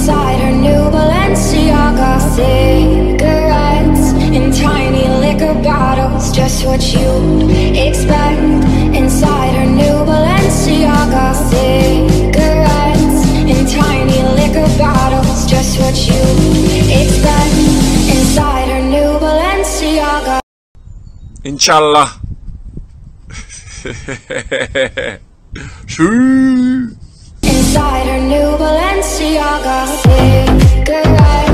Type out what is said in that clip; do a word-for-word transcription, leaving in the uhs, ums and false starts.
inside her new Balenciaga. Cigarettes in tiny liquor bottles, just what you'd expect inside her new Balenciaga. Cigarettes in tiny liquor bottles, just what you'd expect inside her new Balenciaga. Inshallah. Inside her new Balenciaga. Cigarettes